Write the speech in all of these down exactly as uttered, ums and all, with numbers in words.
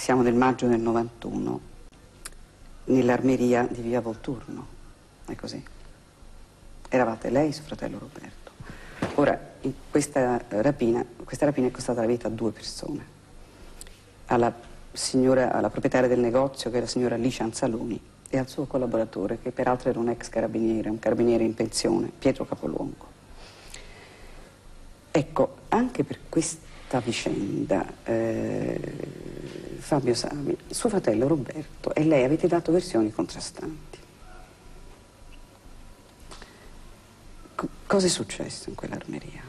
siamo nel maggio del novantuno, nell'armeria di via Volturno, è così? Eravate lei e suo fratello Roberto. Ora, in questa rapina, questa rapina è costata la vita a due persone. Alla signora, alla proprietaria del negozio, che è la signora Alice Anzaloni, e al suo collaboratore, che peraltro era un ex carabiniere, un carabiniere in pensione, Pietro Capoluongo. Ecco, anche per questa vicenda, eh, Fabio Savi, suo fratello Roberto e lei avete dato versioni contrastanti. C- cosa è successo in quell'armeria?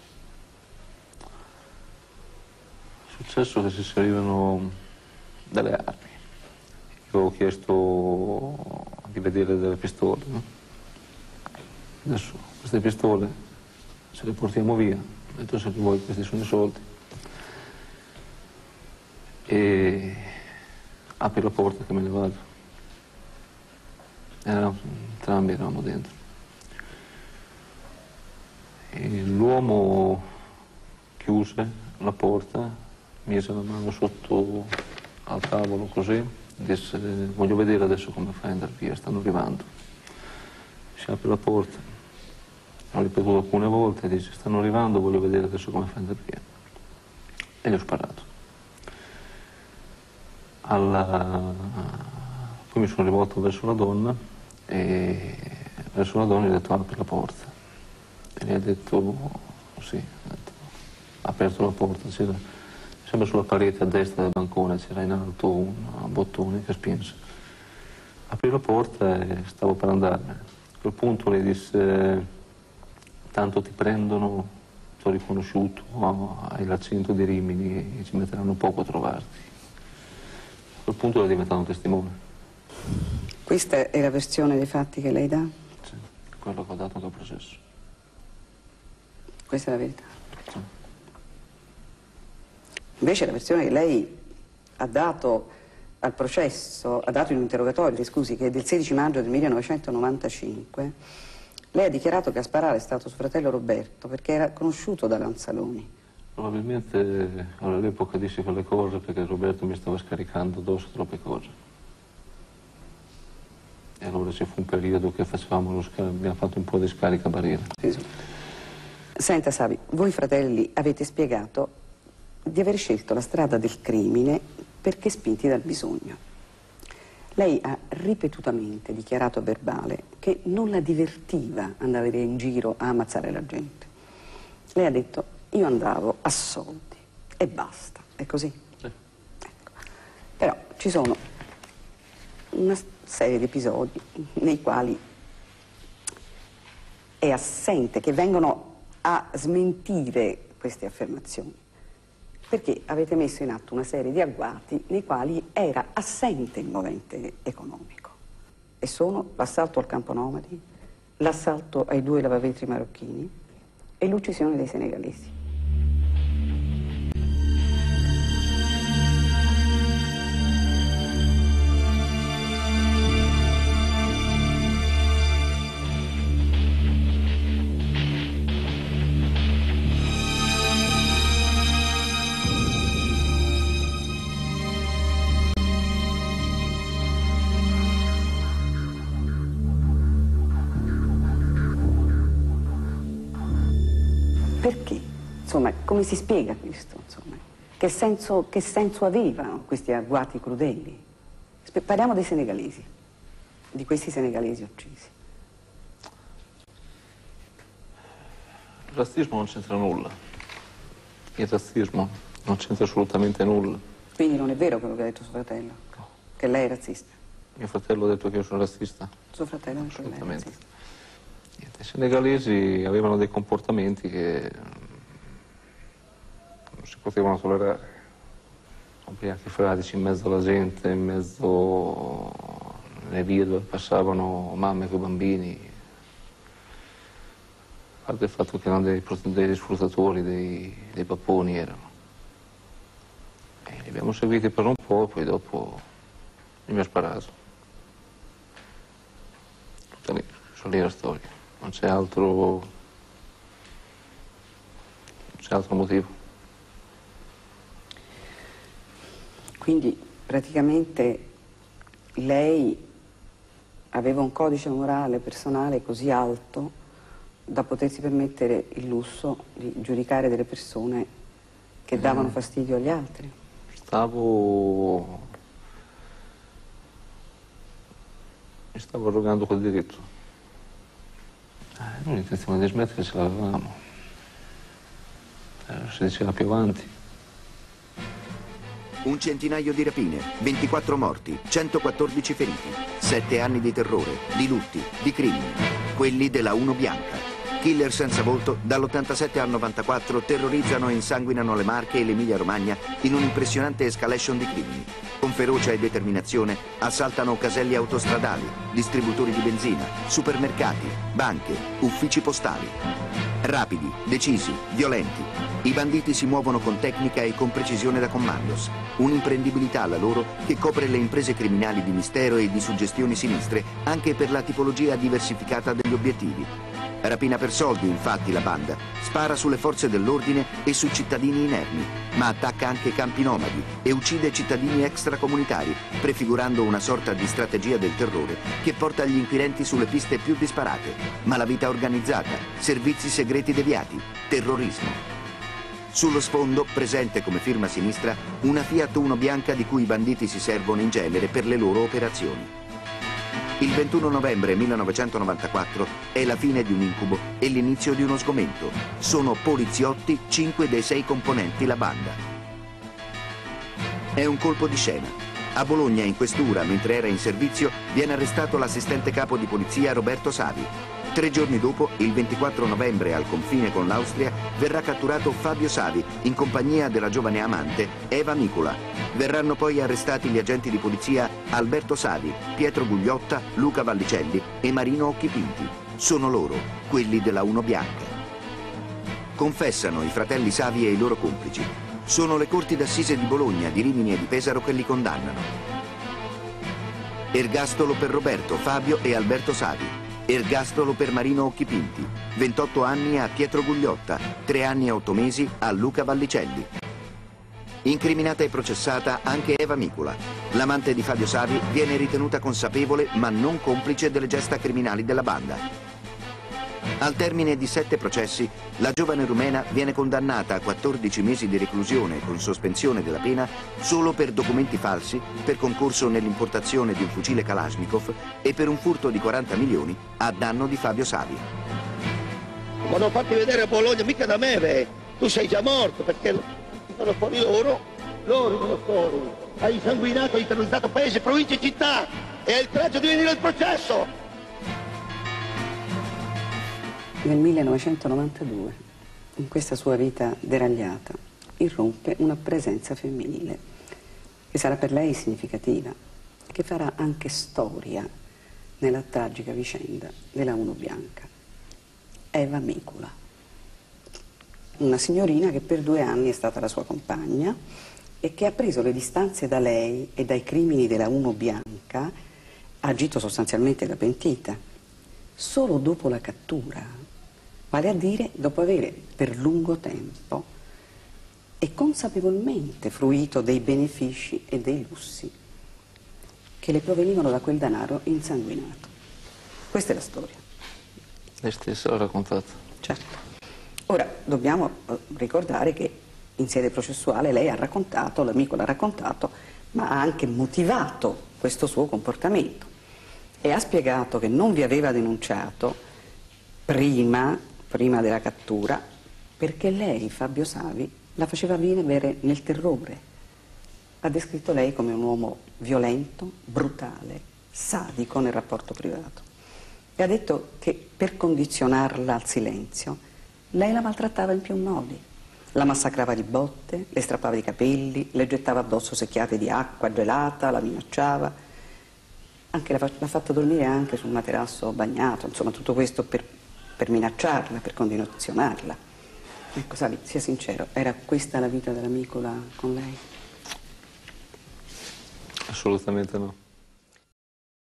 È successo che si servivano delle armi. Io avevo chiesto di vedere delle pistole, no? Adesso queste pistole se le portiamo via, ho detto se vuoi questi sono i soldi. E apri la porta che me ne vado. Era, entrambi eravamo dentro. E l'uomo chiuse la porta, mise la mano sotto al tavolo così, disse voglio vedere adesso come fai ad andare via, stanno arrivando. Si apre la porta, l'ho ripetuto alcune volte, dice stanno arrivando, voglio vedere adesso come fai ad andare via. E gli ho sparato. Alla... Poi mi sono rivolto verso la donna e verso la donna gli ho detto apri la porta. E gli ha detto sì, ha, detto, ha aperto la porta, c'era sempre sulla parete a destra del bancone, c'era in alto un bottone che spinse. Aprì la porta e stavo per andarmene. A quel punto le disse tanto ti prendono, ti ho riconosciuto, hai l'accento di Rimini e ci metteranno poco a trovarti. A quel punto era diventato un testimone. Questa è la versione dei fatti che lei dà? Sì, quello che ho dato nel processo. Questa è la verità? Sì. Invece la versione che lei ha dato al processo, ha dato in un interrogatorio, scusi, che è del sedici maggio del millenovecentonovantacinque, lei ha dichiarato che a sparare è stato suo fratello Roberto perché era conosciuto da Lanzaloni. Probabilmente all'epoca dissi quelle cose perché Roberto mi stava scaricando addosso troppe cose. E allora ci fu un periodo che facevamo lo scar- abbiamo fatto un po' di scaricabarile. Sì, sì. Senta Savi, voi fratelli avete spiegato di aver scelto la strada del crimine perché spinti dal bisogno. Lei ha ripetutamente dichiarato a verbale che non la divertiva andare in giro a ammazzare la gente. Lei ha detto io andavo a soldi e basta, è così? Sì. Ecco. Però ci sono una serie di episodi nei quali è assente, che vengono a smentire queste affermazioni, perché avete messo in atto una serie di agguati nei quali era assente il movente economico, e sono l'assalto al campo nomadi, l'assalto ai due lavavetri marocchini e l'uccisione dei senegalesi. Perché? Insomma, come si spiega questo? Insomma? Che senso, che senso avevano questi agguati crudeli? Sp- parliamo dei senegalesi, di questi senegalesi uccisi. Il razzismo non c'entra nulla. Il razzismo non c'entra assolutamente nulla. Quindi non è vero quello che ha detto suo fratello? No. Che lei è razzista? Mio fratello ha detto che io sono razzista? Suo fratello ha detto che lei è Assolutamente. razzista. Niente, i senegalesi avevano dei comportamenti che non si potevano tollerare. Ubriachi fradici in mezzo alla gente, in mezzo alle vie dove passavano mamme con bambini. A parte il fatto che erano dei, dei sfruttatori, dei, dei papponi erano. E li abbiamo seguiti per un po', poi dopo mi ha sparato. Tutta lì, sono lì la storia. Non c'è altro, non c'è altro motivo. Quindi praticamente lei aveva un codice morale personale così alto da potersi permettere il lusso di giudicare delle persone che davano Mm. fastidio agli altri. Stavo... mi stavo arrogando quel diritto. Eh, noi l'intenzione di smettere ce l'avevamo. Eh, si diceva più avanti. Un centinaio di rapine, ventiquattro morti, centoquattordici feriti, sette anni di terrore, di lutti, di crimini, quelli della Uno Bianca. Killer senza volto, dall'ottantasette al novantaquattro terrorizzano e insanguinano le Marche e l'Emilia Romagna in un'impressionante escalation di crimini. Con ferocia e determinazione assaltano caselli autostradali, distributori di benzina, supermercati, banche, uffici postali. Rapidi, decisi, violenti. I banditi si muovono con tecnica e con precisione da commandos. Un'imprendibilità la loro che copre le imprese criminali di mistero e di suggestioni sinistre anche per la tipologia diversificata degli obiettivi. Rapina per soldi, infatti, la banda. Spara sulle forze dell'ordine e su cittadini inermi, ma attacca anche campi nomadi e uccide cittadini extracomunitari, prefigurando una sorta di strategia del terrore che porta gli inquirenti sulle piste più disparate. Malavita organizzata, servizi segreti deviati, terrorismo. Sullo sfondo, presente come firma sinistra, una Fiat Uno bianca di cui i banditi si servono in genere per le loro operazioni. Il ventuno novembre millenovecentonovantaquattro è la fine di un incubo e l'inizio di uno sgomento. Sono poliziotti cinque dei sei componenti la banda. È un colpo di scena. A Bologna, in questura, mentre era in servizio, viene arrestato l'assistente capo di polizia Roberto Savi. Tre giorni dopo, il ventiquattro novembre, al confine con l'Austria, verrà catturato Fabio Savi in compagnia della giovane amante Eva Micola. Verranno poi arrestati gli agenti di polizia Alberto Savi, Pietro Gugliotta, Luca Vallicelli e Marino Occhipinti. Sono loro, quelli della Uno Bianca. Confessano i fratelli Savi e i loro complici. Sono le corti d'assise di Bologna, di Rimini e di Pesaro che li condannano. Ergastolo per Roberto, Fabio e Alberto Savi. Ergastolo per Marino Occhipinti, ventotto anni a Pietro Gugliotta, tre anni e otto mesi a Luca Vallicelli. Incriminata e processata anche Eva Micola. L'amante di Fabio Savi viene ritenuta consapevole ma non complice delle gesta criminali della banda. Al termine di sette processi, la giovane rumena viene condannata a quattordici mesi di reclusione con sospensione della pena solo per documenti falsi, per concorso nell'importazione di un fucile Kalashnikov e per un furto di quaranta milioni a danno di Fabio Savi. Quando ho fatto vedere a Bologna, mica da me, beh. Tu sei già morto perché sono fuori loro, loro sono fuori. Hai insanguinato, hai terrorizzato paese, province e città e hai il coraggio di venire al processo. Nel millenovecentonovantadue, in questa sua vita deragliata, irrompe una presenza femminile che sarà per lei significativa e che farà anche storia nella tragica vicenda della Uno Bianca. Eva Micola, una signorina che per due anni è stata la sua compagna e che ha preso le distanze da lei e dai crimini della Uno Bianca, ha agito sostanzialmente da pentita, solo dopo la cattura. Vale a dire dopo aver per lungo tempo e consapevolmente fruito dei benefici e dei lussi che le provenivano da quel denaro insanguinato. Questa è la storia. Lei stessa l'ha raccontata. Certo. Ora, dobbiamo ricordare che in sede processuale lei ha raccontato, l'amico l'ha raccontato, ma ha anche motivato questo suo comportamento e ha spiegato che non vi aveva denunciato prima prima della cattura, perché lei, Fabio Savi, la faceva vivere nel terrore. Ha descritto lei come un uomo violento, brutale, sadico nel rapporto privato. E ha detto che per condizionarla al silenzio, lei la maltrattava in più modi. La massacrava di botte, le strappava i capelli, le gettava addosso secchiate di acqua gelata, la minacciava. Anche l'ha fatta dormire anche sul materasso bagnato, insomma tutto questo per per minacciarla, per condizionarla. Ecco, Savi, sia sincero, era questa la vita della Micola con lei? Assolutamente no.